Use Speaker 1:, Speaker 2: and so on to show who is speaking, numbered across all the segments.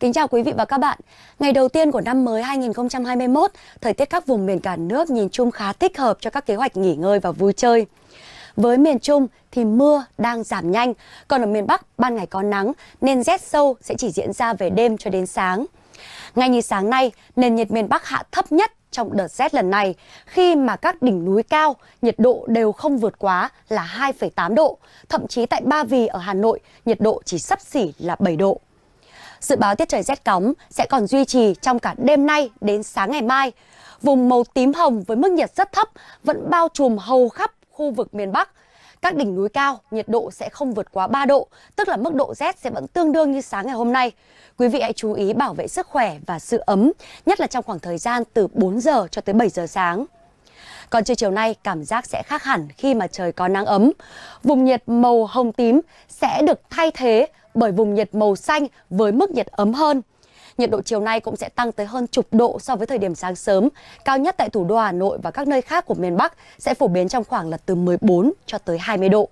Speaker 1: Kính chào quý vị và các bạn. Ngày đầu tiên của năm mới 2021, thời tiết các vùng miền cả nước nhìn chung khá thích hợp cho các kế hoạch nghỉ ngơi và vui chơi. Với miền Trung thì mưa đang giảm nhanh, còn ở miền Bắc ban ngày có nắng nên rét sâu sẽ chỉ diễn ra về đêm cho đến sáng. Ngay như sáng nay, nền nhiệt miền Bắc hạ thấp nhất trong đợt rét lần này khi mà các đỉnh núi cao nhiệt độ đều không vượt quá là 2,8 độ, thậm chí tại Ba Vì ở Hà Nội nhiệt độ chỉ xấp xỉ là 7 độ. Dự báo tiết trời rét cóng sẽ còn duy trì trong cả đêm nay đến sáng ngày mai. Vùng màu tím hồng với mức nhiệt rất thấp vẫn bao trùm hầu khắp khu vực miền Bắc. Các đỉnh núi cao nhiệt độ sẽ không vượt quá 3 độ, tức là mức độ rét sẽ vẫn tương đương như sáng ngày hôm nay. Quý vị hãy chú ý bảo vệ sức khỏe và sự ấm, nhất là trong khoảng thời gian từ 4 giờ cho tới 7 giờ sáng. Còn trưa chiều nay cảm giác sẽ khác hẳn khi mà trời có nắng ấm. Vùng nhiệt màu hồng tím sẽ được thay thế bởi vùng nhiệt màu xanh với mức nhiệt ấm hơn. Nhiệt độ chiều nay cũng sẽ tăng tới hơn chục độ so với thời điểm sáng sớm. Cao nhất tại thủ đô Hà Nội và các nơi khác của miền Bắc sẽ phổ biến trong khoảng là từ 14 cho tới 20 độ.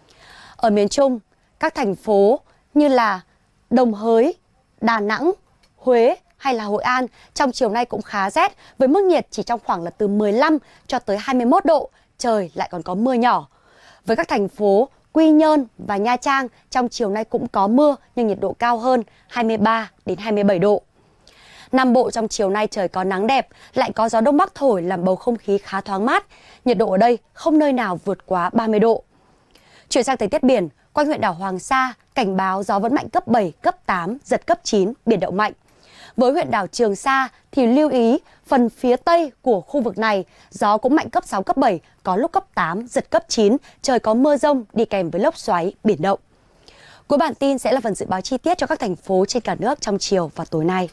Speaker 1: Ở miền Trung, các thành phố như là Đồng Hới, Đà Nẵng, Huế hay là Hội An trong chiều nay cũng khá rét với mức nhiệt chỉ trong khoảng là từ 15 cho tới 21 độ, trời lại còn có mưa nhỏ. Với các thành phố Quy Nhơn và Nha Trang trong chiều nay cũng có mưa nhưng nhiệt độ cao hơn 23 đến 27 độ. Nam Bộ trong chiều nay trời có nắng đẹp, lại có gió đông bắc thổi làm bầu không khí khá thoáng mát. Nhiệt độ ở đây không nơi nào vượt quá 30 độ. Chuyển sang thời tiết biển, quanh huyện đảo Hoàng Sa, cảnh báo gió vẫn mạnh cấp 7, cấp 8, giật cấp 9, biển động mạnh. Với huyện đảo Trường Sa thì lưu ý phần phía tây của khu vực này gió cũng mạnh cấp 6, cấp 7, có lúc cấp 8, giật cấp 9, trời có mưa rông đi kèm với lốc xoáy, biển động. Cuối bản tin sẽ là phần dự báo chi tiết cho các thành phố trên cả nước trong chiều và tối nay.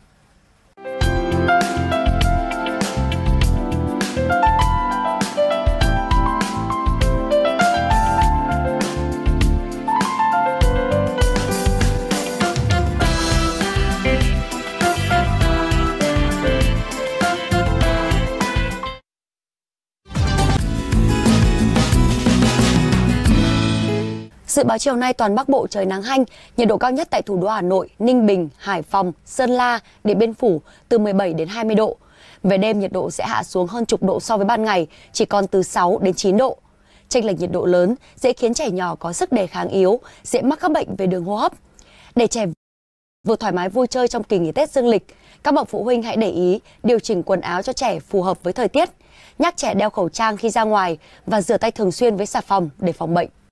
Speaker 1: Dự báo chiều nay toàn Bắc Bộ trời nắng hanh, nhiệt độ cao nhất tại thủ đô Hà Nội, Ninh Bình, Hải Phòng, Sơn La, Điện Biên Phủ từ 17 đến 20 độ. Về đêm nhiệt độ sẽ hạ xuống hơn chục độ so với ban ngày, chỉ còn từ 6 đến 9 độ. Chênh lệch nhiệt độ lớn dễ khiến trẻ nhỏ có sức đề kháng yếu, dễ mắc các bệnh về đường hô hấp. Để trẻ vừa thoải mái vui chơi trong kỳ nghỉ Tết dương lịch, các bậc phụ huynh hãy để ý điều chỉnh quần áo cho trẻ phù hợp với thời tiết, nhắc trẻ đeo khẩu trang khi ra ngoài và rửa tay thường xuyên với xà phòng để phòng bệnh.